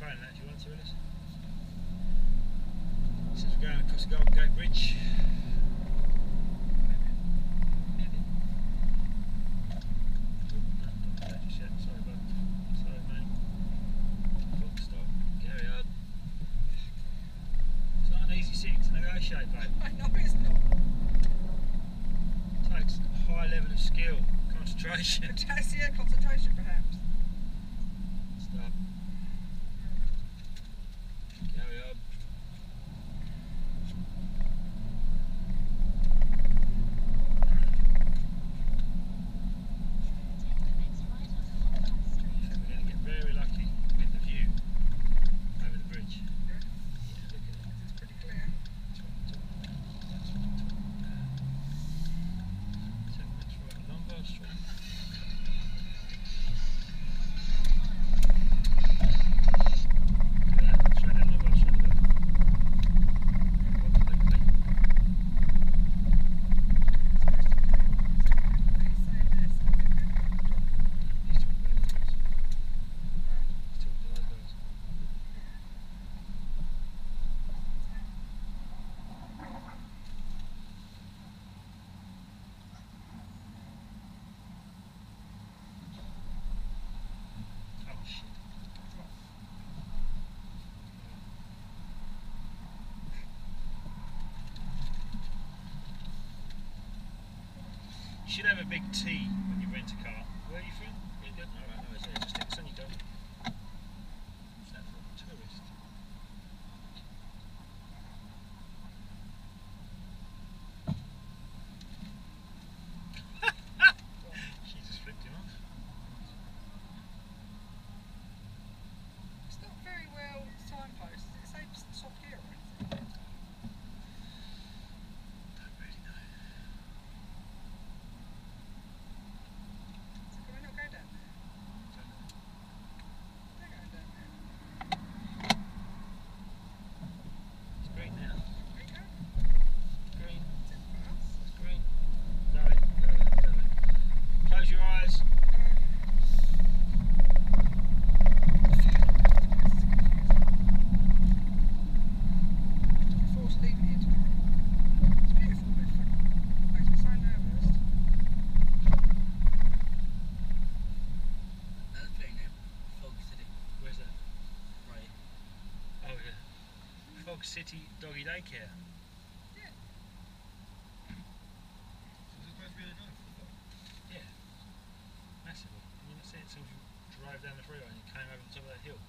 train that if you want to, Willis. Since we're going across the Golden Gate Bridge. Maybe. No, don't do that just yet. Sorry, bud. Sorry, mate. Full stop. Carry on. It's not an easy thing to negotiate, babe. I know it's not. It takes a high level of skill, concentration. Yeah, concentration perhaps. Stop. Carry on. So we're going to get very lucky with the view over the bridge. Yeah, Yeah, look at it. it's pretty clear. That's what I'm talking about. That's what I'm talking about. 7 minutes right on Lombard Street. Look at that, straight down Lombard Street. Look at that. He's talking about those guys. He's talking to those guys. Oh shit. You should have a big T when you rent a car. Where are you from? England? Alright, no, it's there. Just stick this on your car. What's that for? Tourist. She just flipped him off. It's not very well signposted. Does it say stop here or anything? Don't really know. So can we not go down there? Don't know. They're going down there. It's green now. There you go. Green. Is it for us? It's green. Go it, go it, go it. Close your eyes. Forced leaving here tomorrow. It's beautiful, but it makes me so nervous. Another thing now, Fog City, Where's that? right? Oh yeah. Fog City Doggy Daycare. Yeah. So this place really nice. Yeah. Massively. You not see it until you drove down the freeway and you came over the top of that hill.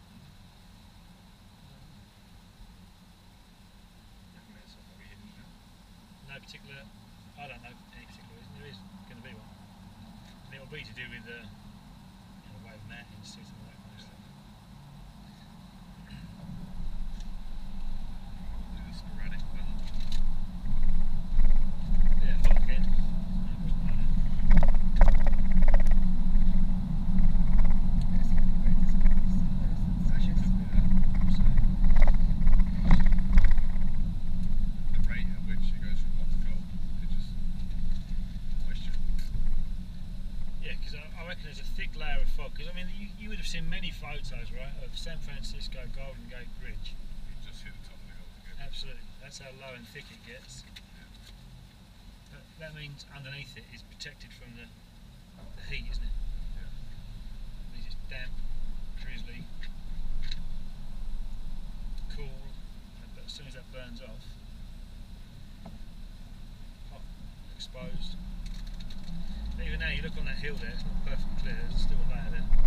Definitely it's something we hidden now. No particular, I don't know any particular reason. There is going to be one. And it will be to do with the way of mountains, and all that kind of stuff. Probably the sporadic weather. Yeah, hot again. No, it wasn't like that. It's very difficult. Actually, It's could be that. So, The rate at which it goes from hot to cold, it just moisture. yeah, because I reckon there's a thick layer of fog. Because I mean, you would have seen many photos, right, of San Francisco Golden Gate Bridge. You just hit the top of the hill again. Absolutely, that's how low and thick it gets. That means underneath it is protected from the heat, isn't it? Yeah. It means it's damp, drizzly, cool, but as soon as that burns off, hot, exposed. But even now, you look on that hill there, it's not perfectly clear, there's still a layer there.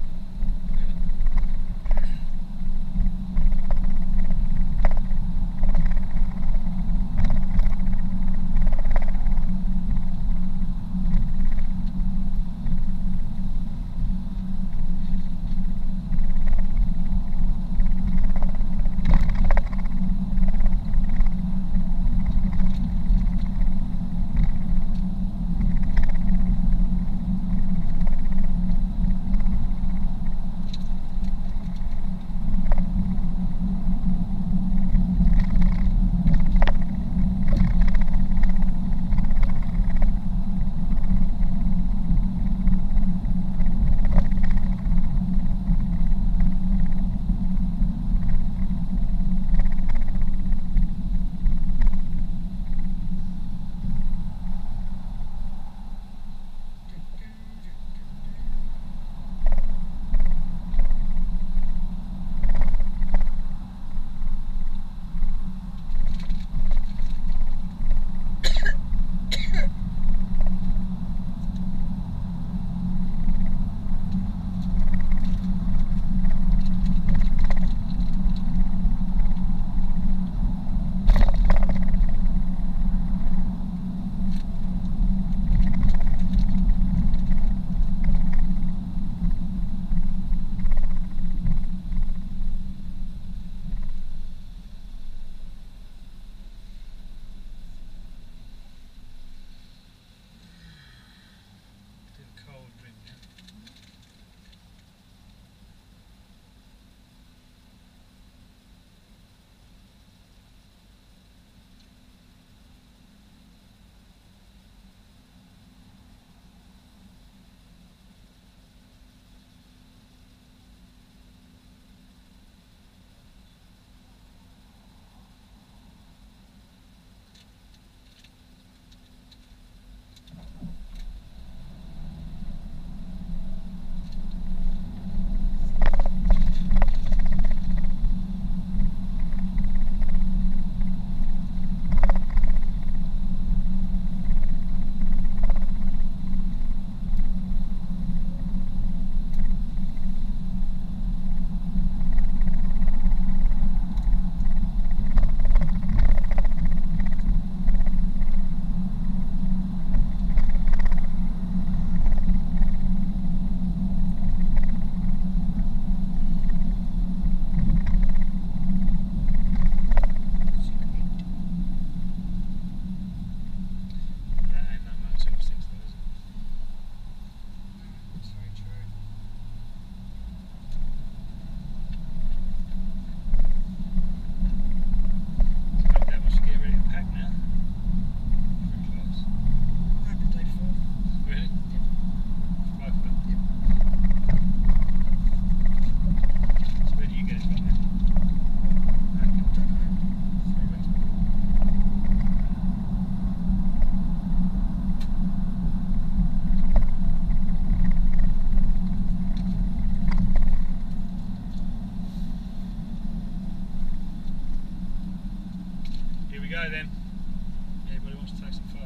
go then. Anybody wants to take some photos?